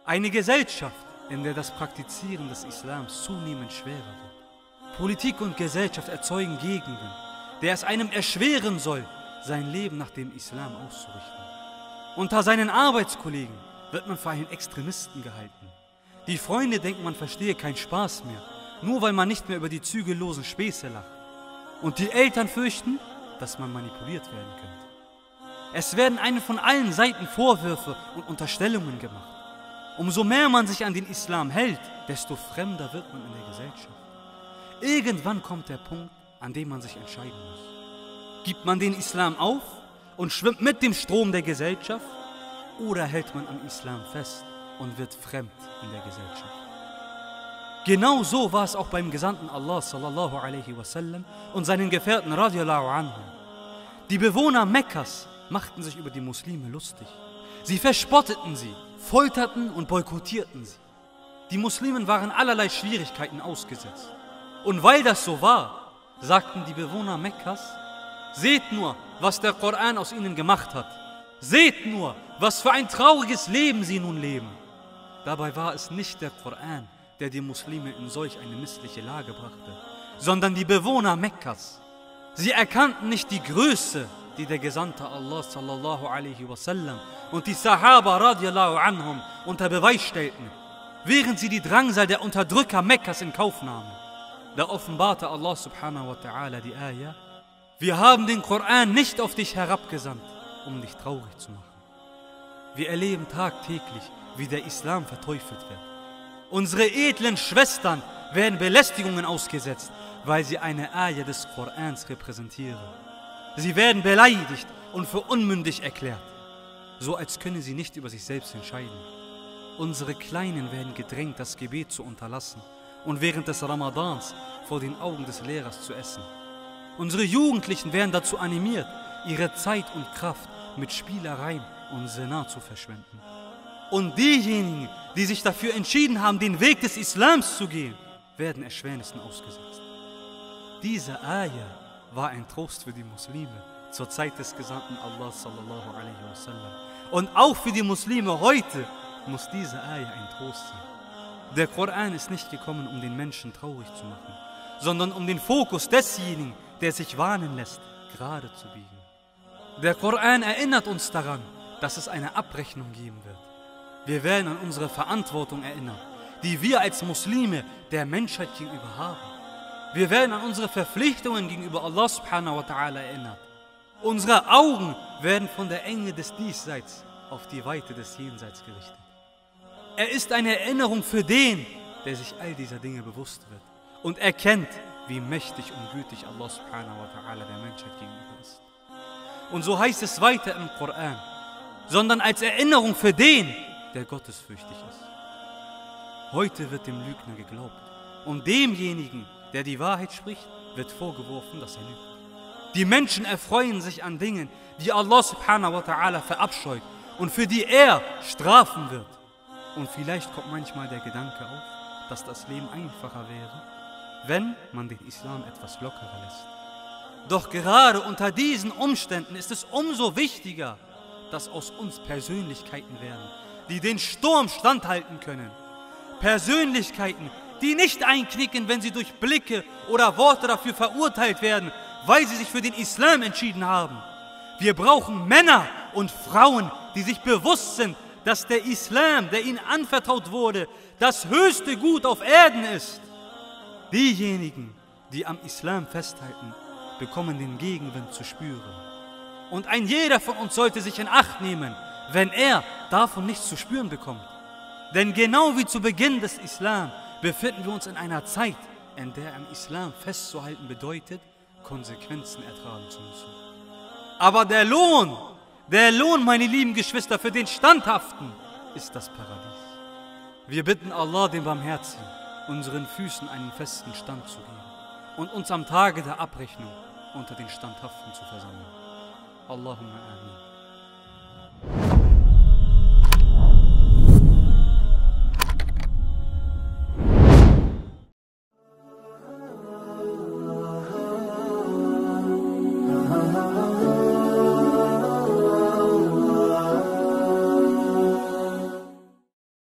Eine Gesellschaft, in der das Praktizieren des Islams zunehmend schwerer wird. Politik und Gesellschaft erzeugen Gegenwind, der es einem erschweren soll, sein Leben nach dem Islam auszurichten. Unter seinen Arbeitskollegen wird man für einen Extremisten gehalten. Die Freunde denken, man verstehe keinen Spaß mehr, nur weil man nicht mehr über die zügellosen Späße lacht. Und die Eltern fürchten, dass man manipuliert werden könnte. Es werden einem von allen Seiten Vorwürfe und Unterstellungen gemacht. Umso mehr man sich an den Islam hält, desto fremder wird man in der Gesellschaft. Irgendwann kommt der Punkt, an dem man sich entscheiden muss. Gibt man den Islam auf und schwimmt mit dem Strom der Gesellschaft, oder hält man am Islam fest und wird fremd in der Gesellschaft? Genau so war es auch beim Gesandten Allah sallallahu alaihi wasallam und seinen Gefährten radiallahu anhum. Die Bewohner Mekkas machten sich über die Muslime lustig. Sie verspotteten sie, folterten und boykottierten sie. Die Muslimen waren allerlei Schwierigkeiten ausgesetzt. Und weil das so war, sagten die Bewohner Mekkas: Seht nur, was der Koran aus ihnen gemacht hat. Seht nur, was für ein trauriges Leben sie nun leben. Dabei war es nicht der Koran, der die Muslime in solch eine missliche Lage brachte, sondern die Bewohner Mekkas. Sie erkannten nicht die Größe, die der Gesandte Allah sallallahu alaihi wasallam und die Sahaba radiallahu anhum unter Beweis stellten, während sie die Drangsal der Unterdrücker Mekkas in Kauf nahmen. Da offenbarte Allah subhanahu wa ta'ala die Ayah: Wir haben den Koran nicht auf dich herabgesandt, um dich traurig zu machen. Wir erleben tagtäglich, wie der Islam verteufelt wird. Unsere edlen Schwestern werden Belästigungen ausgesetzt, weil sie eine Ayah des Korans repräsentieren. Sie werden beleidigt und für unmündig erklärt, so als könne sie nicht über sich selbst entscheiden. Unsere Kleinen werden gedrängt, das Gebet zu unterlassen und während des Ramadans vor den Augen des Lehrers zu essen. Unsere Jugendlichen werden dazu animiert, ihre Zeit und Kraft mit Spielereien und Zina zu verschwenden. Und diejenigen, die sich dafür entschieden haben, den Weg des Islams zu gehen, werden Erschwernissen ausgesetzt. Diese Ayah war ein Trost für die Muslime zur Zeit des Gesandten Allah sallallahu alaihi wasallam. Und auch für die Muslime heute muss diese Ayah ein Trost sein. Der Koran ist nicht gekommen, um den Menschen traurig zu machen, sondern um den Fokus desjenigen, der sich warnen lässt, gerade zu biegen. Der Koran erinnert uns daran, dass es eine Abrechnung geben wird. Wir werden an unsere Verantwortung erinnert, die wir als Muslime der Menschheit gegenüber haben. Wir werden an unsere Verpflichtungen gegenüber Allah subhanahu wa ta'ala erinnert. Unsere Augen werden von der Enge des Diesseits auf die Weite des Jenseits gerichtet. Er ist eine Erinnerung für den, der sich all dieser Dinge bewusst wird und erkennt, wie mächtig und gütig Allah subhanahu wa ta'ala der Menschheit gegenüber ist. Und so heißt es weiter im Koran, sondern als Erinnerung für den, der gottesfürchtig ist. Heute wird dem Lügner geglaubt und demjenigen, der die Wahrheit spricht, wird vorgeworfen, dass er lügt. Die Menschen erfreuen sich an Dingen, die Allah subhanahu wa ta'ala verabscheut und für die er strafen wird. Und vielleicht kommt manchmal der Gedanke auf, dass das Leben einfacher wäre, wenn man den Islam etwas lockerer lässt. Doch gerade unter diesen Umständen ist es umso wichtiger, dass aus uns Persönlichkeiten werden, die den Sturm standhalten können. Persönlichkeiten, die nicht einknicken, wenn sie durch Blicke oder Worte dafür verurteilt werden, weil sie sich für den Islam entschieden haben. Wir brauchen Männer und Frauen, die sich bewusst sind, dass der Islam, der ihnen anvertraut wurde, das höchste Gut auf Erden ist. Diejenigen, die am Islam festhalten, bekommen den Gegenwind zu spüren. Und ein jeder von uns sollte sich in Acht nehmen, wenn er davon nichts zu spüren bekommt. Denn genau wie zu Beginn des Islam befinden wir uns in einer Zeit, in der am Islam festzuhalten bedeutet, Konsequenzen ertragen zu müssen. Aber der Lohn, meine lieben Geschwister, für den Standhaften ist das Paradies. Wir bitten Allah, den Barmherzigen, unseren Füßen einen festen Stand zu geben und uns am Tage der Abrechnung unter den Standhaften zu versammeln. Allahumma amin.